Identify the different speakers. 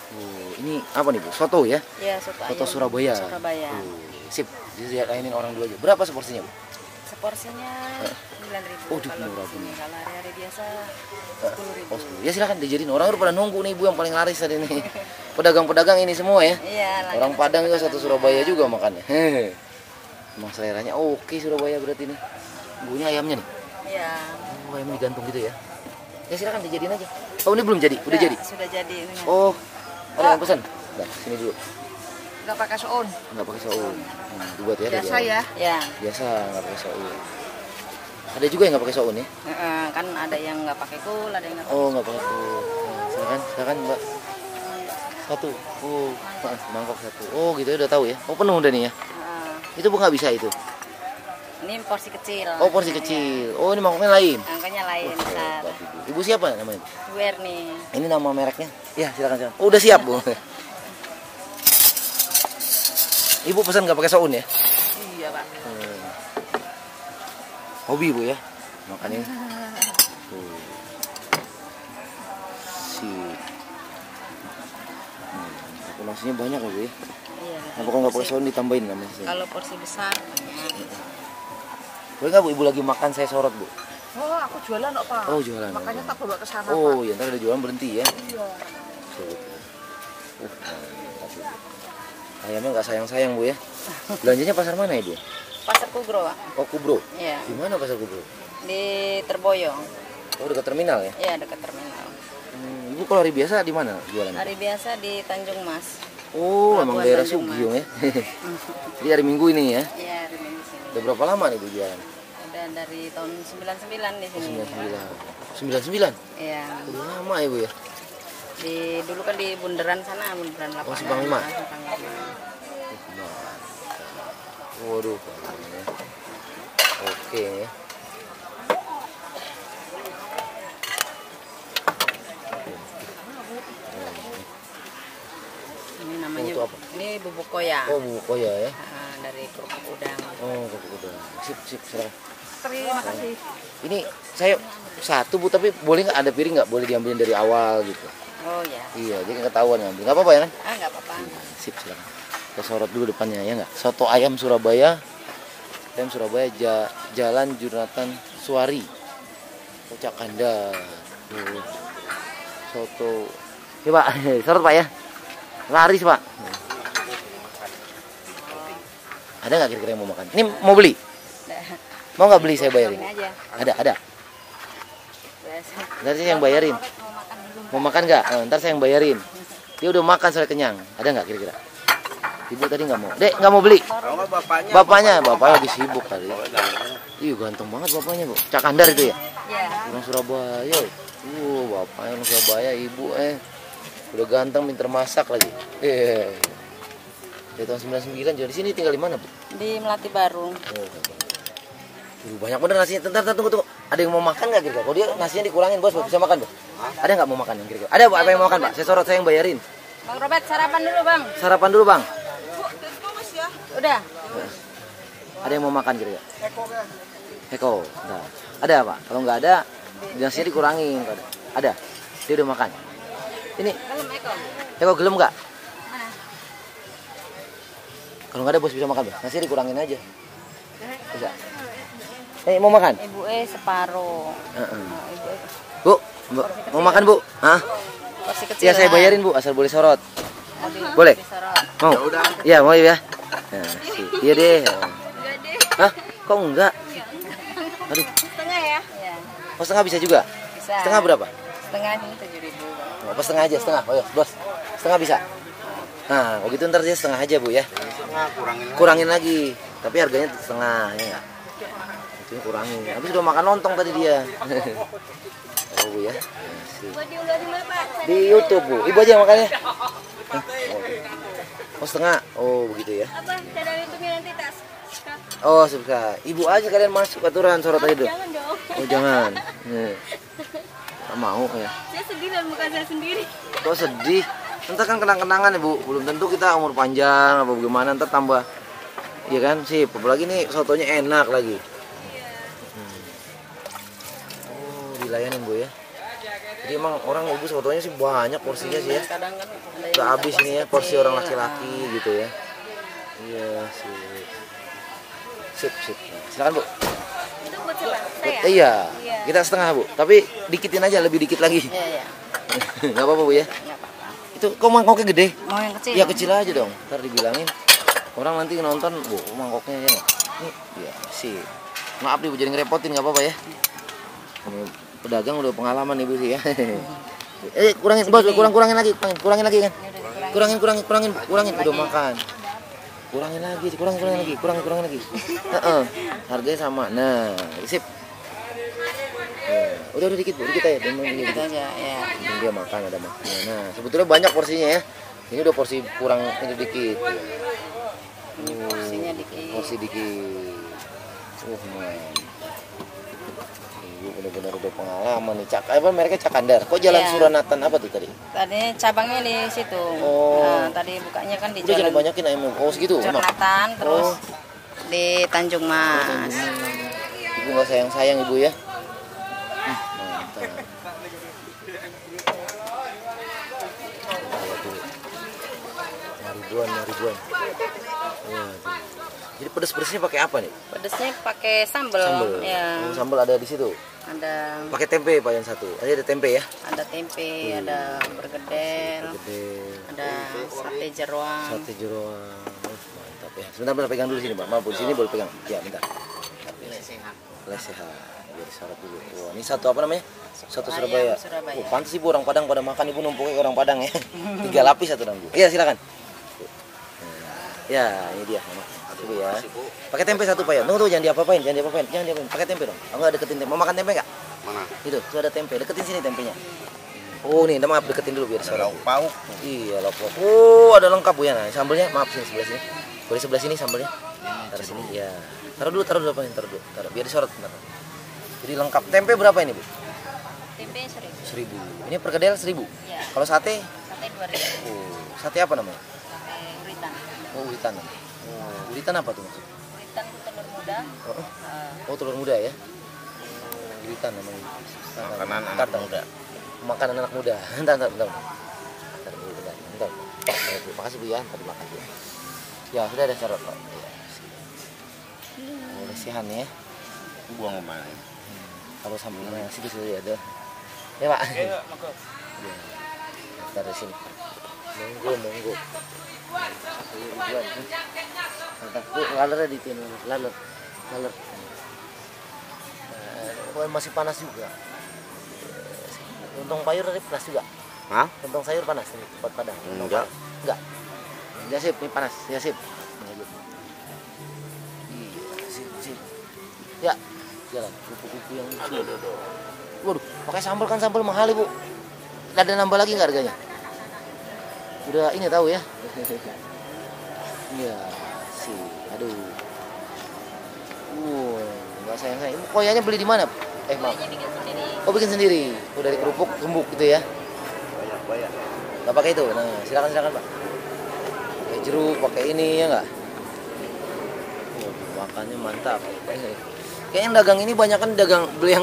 Speaker 1: Ini apa nih Bu? Soto ya?
Speaker 2: Iya, soto
Speaker 1: Soto
Speaker 2: ayam
Speaker 1: Surabaya.
Speaker 2: Surabaya.
Speaker 1: Sip, dilayani orang dulu aja. Berapa seporsinya Bu?
Speaker 2: Seporsinya 9.000.
Speaker 1: Oh,
Speaker 2: kalau
Speaker 1: murah
Speaker 2: di sini.
Speaker 1: Bu.
Speaker 2: Kalau hari-hari biasa 10.000.
Speaker 1: Oh, ya silakan dijadiin. Orang udah pada nunggu nih Bu, yang paling laris tadi nih. Pedagang-pedagang ini semua ya.
Speaker 2: Iya,
Speaker 1: Orang Padang juga satu Surabaya juga makannya. Emang seleranya oke Surabaya berarti nih. Bunya ayamnya nih.
Speaker 2: Iya.
Speaker 1: Oh, ayamnya digantung gitu ya. Ya silakan dijadiin aja. Oh, ini belum jadi. Udah jadi.
Speaker 2: Sudah jadi ini.
Speaker 1: Oh, ada yang pesan. Nah, sini dulu.
Speaker 2: Enggak pakai soun.
Speaker 1: Enggak pakai saus. Dibuat ya.
Speaker 2: Biasa ya? Ya.
Speaker 1: Biasa enggak pakai saus. Ada juga yang enggak pakai saus nih.
Speaker 2: Kan ada yang nggak pakai kul, ada yang nggak pakai.
Speaker 1: Oh, enggak pakai saus. Silakan Mbak. Satu. Oh, mangkok satu. Oh, gitu ya udah tahu ya. Oh, penuh udah nih ya. Itu Bu nggak bisa itu.
Speaker 2: Ini porsi kecil.
Speaker 1: Oh, porsi kecil. Oh, ini mangkoknya lain.
Speaker 2: Angkanya lain besar.
Speaker 1: Ibu siapa namanya?
Speaker 2: Bu Erni.
Speaker 1: Ini nama mereknya? Ya, silakan. Oh, udah siap, Bu. Ibu pesan nggak pakai saus ya?
Speaker 2: Iya, Pak.
Speaker 1: Hobi Bu ya, makan ini. Nasinya banyak ya Bu ya.
Speaker 2: Iya.
Speaker 1: Nah, pokoknya nggak pakai saus ditambahin namanya.
Speaker 2: Kalau porsi besar banyak.
Speaker 1: Boleh nggak Bu, Ibu lagi makan saya sorot Bu?
Speaker 3: Oh, aku jualan kok, Pak.
Speaker 1: Oh, jualan.
Speaker 3: Makanya tak bawa ke sana,
Speaker 1: Oh,
Speaker 3: Pak.
Speaker 1: ya ntar ada jualan berhenti ya.
Speaker 3: Iya.
Speaker 1: Ayamnya nggak sayang-sayang Bu ya. Belanjanya pasar mana Ibu?
Speaker 2: Pasar Kugro, Pak.
Speaker 1: Oh, Kubro.
Speaker 2: Iya.
Speaker 1: Di mana pasar Kubro?
Speaker 2: Di Terboyong.
Speaker 1: Oh, dekat terminal ya.
Speaker 2: Iya, dekat terminal.
Speaker 1: Ibu kalau hari biasa di mana jualan?
Speaker 2: Hari biasa di Tanjung Mas.
Speaker 1: Oh,
Speaker 2: Pelabuhan
Speaker 1: emang daerah
Speaker 2: Tanjung
Speaker 1: Sugiung ya. Jadi hari Minggu ini ya.
Speaker 2: Iya, hari Minggu sini.
Speaker 1: Udah berapa lama nih Bu jualan?
Speaker 2: Udah dari tahun 99 di sini.
Speaker 1: 99.
Speaker 2: Iya.
Speaker 1: Udah lama ya Bu ya.
Speaker 2: Dulu kan di Bundaran sana, Bundaran lapangan.
Speaker 1: Oh, Simpang 5.
Speaker 2: Simpang 5.
Speaker 1: Waduh. Oke ya.
Speaker 2: Ini namanya
Speaker 1: itu apa?
Speaker 2: Ini bubuk koya.
Speaker 1: Oh, bubuk koya ya.
Speaker 2: Dari kerupuk udang.
Speaker 1: Oh, kerupuk udang. Sip, silakan.
Speaker 3: Terima kasih.
Speaker 1: Ini saya satu Bu, tapi boleh nggak ada piring nggak? Boleh diambilin dari awal gitu.
Speaker 2: Oh ya.
Speaker 1: Iya, jadi ketahuan ngambil. Nggak apa-apa ya kan?
Speaker 2: Nggak apa-apa.
Speaker 1: Sip, silakan. Kita sorot dulu depannya ya nggak? Soto ayam Surabaya. Ayam Surabaya Jalan Jurnatan Suari. Kocak Kanda. Soto. Ya Pak, sorot Pak ya. Laris Pak. Ada nggak kira-kira yang mau makan? Ini mau beli? Mau nggak beli saya bayarin?
Speaker 2: Aja.
Speaker 1: Ada. Ntar saya yang bayarin. Mau makan nggak? Ntar saya yang bayarin. Dia udah makan sampai kenyang. Ada nggak kira-kira? Ibu tadi nggak mau. Dek nggak mau beli. Bapaknya lagi sibuk kali. Ih ganteng banget bapaknya Bu. Cak Andar itu ya?
Speaker 2: Iya.
Speaker 1: Orang Surabaya. Bapaknya orang Surabaya, ibu udah ganteng, pinter masak lagi. Dari tahun 99 jadi sini tinggal di mana Bu?
Speaker 2: Di Melati Baru.
Speaker 1: Banyak bener nasinya. Bentar, tunggu. Ada yang mau makan nggak kira-kira? Kalau dia nasinya dikurangin bos, bisa makan Bu? Ada nggak mau makan yang kira-kira? Ada Bu, apa yang mau makan Pak? Saya sorot, saya yang bayarin.
Speaker 2: Bang Robert, sarapan dulu Bang.
Speaker 1: Sarapan dulu Bang.
Speaker 2: Udah.
Speaker 1: Ada yang mau makan kira-kira? Eko. Nah, ada Pak? Kalau nggak ada, nasinya dikurangin. Ada? Dia udah makan. Ini. Eko gelem nggak?
Speaker 2: Mana?
Speaker 1: Kalau nggak ada bos bisa makan Bos. Nasinya dikurangin aja. Bisa. Mau makan?
Speaker 2: Ibu separuh.
Speaker 1: Bu, mau makan Bu? Hah?
Speaker 2: Porsi kecil.
Speaker 1: Ya saya bayarin Bu, asal boleh sorot. Boleh? Mau? Iya mau ya. Nah, iya deh. Hah? Kok enggak? Aduh.
Speaker 2: Setengah ya? Iya.
Speaker 1: Oh setengah bisa juga?
Speaker 2: Bisa.
Speaker 1: Setengah berapa?
Speaker 2: Setengah ini 7.000.
Speaker 1: Apa setengah aja? Setengah? Oh ya bos. Setengah bisa? Nah, begitu ntar dia setengah aja Bu ya. Kurangin lagi. Tapi harganya setengah ya enggak? Itu kurangin. Habis sudah makan lontong tadi dia. Oh Bu ya. Di YouTube Bu. Ibu aja yang makannya. Oh setengah. Oh begitu ya.
Speaker 2: Apa? Cadang YouTube-nya nanti tas.
Speaker 1: Oh suka. Ibu aja kalian masuk aturan sorot aja dulu.
Speaker 2: Jangan dong.
Speaker 1: Oh jangan. Gak mau ya.
Speaker 2: Saya sedih dan bukan saya sendiri.
Speaker 1: Kok sedih? Ntar kan kenang-kenangan ya Bu. Belum tentu kita umur panjang apa bagaimana. Ntar tambah. Iya kan sih. Apalagi nih sotonya enak lagi. Oh dilayanin Bu ya. Jadi emang orang ibu sebetulnya sih banyak porsinya sih ya.
Speaker 2: Kadang kan ada yang
Speaker 1: Gak habis
Speaker 2: minta
Speaker 1: ini ya porsi orang laki-laki gitu ya. Iya sip. Sip. Silakan Bu.
Speaker 2: Itu buat siapa? Saya?
Speaker 1: Iya. Kita setengah Bu. Tapi dikitin aja, lebih dikit lagi.
Speaker 2: Iya.
Speaker 1: Gak apa-apa Bu ya.
Speaker 2: Nggak apa-apa.
Speaker 1: Itu kok mangkoknya gede?
Speaker 2: Mau yang kecil?
Speaker 1: Ya kecil aja dong. Ntar dibilangin orang nanti nonton, Bu mangkoknya ya. Nih, ya sih. Maaf nih Bu jadi ngerepotin nggak apa-apa ya. Ini pedagang udah pengalaman Ibu sih ya. Kurangin bos, kurangin lagi kan. Kurangin udah makan. Kurangin lagi. Harganya sama. Nah, sip. Ya, udah dikit Bu, dikit aja.
Speaker 2: Gitu aja ya.
Speaker 1: Dia makan ada makannya. Nah, sebetulnya banyak porsinya ya. Ini udah porsi kurang ini dikit.
Speaker 2: Ini porsinya dikit.
Speaker 1: Porsi dikit. Man. Ibu benar-benar udah pengalaman nih. Apa mereknya Cakandar? Kok Jalan
Speaker 2: Iya.
Speaker 1: Suranatan apa tuh tadi?
Speaker 2: Tadi cabangnya di situ.
Speaker 1: Oh.
Speaker 2: Nah, tadi bukanya kan di
Speaker 1: Udah jangan
Speaker 2: Jalan
Speaker 1: banyakin ayam. Oh segitu. Emak?
Speaker 2: Jornatan, terus
Speaker 1: Oh.
Speaker 2: di Tanjung Mas.
Speaker 1: Ibu nggak sayang Ibu ya. Mantap. Ribuan. Waduh. Jadi pedes-pedesnya pakai apa nih?
Speaker 2: Pedesnya pakai sambal.
Speaker 1: Sambal.
Speaker 2: Ya.
Speaker 1: Oh, sambal ada di situ.
Speaker 2: Ada
Speaker 1: Pakai tempe Pak yang satu. Ada tempe ya?
Speaker 2: tempe, ada bergedel,
Speaker 1: Gede.
Speaker 2: ada sate jeroan.
Speaker 1: Sate jeroan. Mantap ya. Sebentar pegang dulu sini, Pak. Maaf, di sini boleh pegang. Ya, bentar. Lesehan. Biar syarat dulu. Wah, ini satu apa namanya? Satu Surabaya.
Speaker 2: Ayam Surabaya.
Speaker 1: Oh, pantas Ibu orang Padang pada makan Ibu numpuknya orang Padang ya. 3 lapis satu Bu. Iya, silakan. Ya, ini dia. Ibu ya. Pakai tempe satu Pak ya. Tunggu jangan diapa-apain. Pakai tempe dong. Enggak deketin tempe. Mau makan tempe enggak?
Speaker 4: Mana?
Speaker 1: Itu ada tempe. Deketin sini tempenya. Oh, nih, maaf deketin dulu biar
Speaker 4: Ada lauk pauk.
Speaker 1: Iya, lauk pauk. Oh, ada lengkap Bu ya. Nah, sambelnya maaf sini sebelah sini. Boleh sebelah sini sambelnya. Taruh sini. Ya. Taruh dulu Pak. Taruh. Biar disorot bentar. Jadi lengkap. Tempe berapa ini, Bu?
Speaker 2: Tempe 1.000.
Speaker 1: 1.000. Ini perkedel 1.000.
Speaker 2: Ya.
Speaker 1: Kalau sate?
Speaker 2: Sate 2.000.
Speaker 1: Oh, sate apa namanya?
Speaker 2: Sate uritan.
Speaker 1: Oh, uritan. Oh, uritan apa tuh maksud?
Speaker 2: Uritan itu telur muda.
Speaker 1: Oh, telur muda ya. Uritan namanya.
Speaker 4: Makanan anak muda.
Speaker 1: Makanan anak muda. Bentar. Bentar. Terima kasih Bu ya, ntar dimakan ya. Ya, sudah ada syarat Pak. Oh, lesihan ya.
Speaker 4: Buang kemana?
Speaker 1: Kalau sambelnya situ ada. Ya Pak. Ya. Taruh sini. Monggo. Bu, laler di sini, laler. Oh, masih panas juga. Lontong payur tadi panas juga.
Speaker 4: Hah?
Speaker 1: Lontong sayur panas di tempat Padang.
Speaker 4: Enggak.
Speaker 1: Ya sip, ini panas. Ya sip. Sip. Ya, jalan. Kupu-kupu yang lucu. Waduh, pakai sambal kan sambal mahal Ibu. Ada nambah lagi nggak harganya? Udah ini tahu ya. Iya, sih. Aduh. Nggak sayang. Ibu koyanya beli di mana? Maaf.
Speaker 2: Bikin sendiri.
Speaker 1: Oh, bikin sendiri. Oh, dari kerupuk gembuk gitu ya.
Speaker 4: Banyak.
Speaker 1: Nggak pakai itu. Nah, silakan Pak. Pakai jeruk, pakai ini ya nggak? Oh, makannya mantap. Kayaknya dagang ini banyak kan dagang beli yang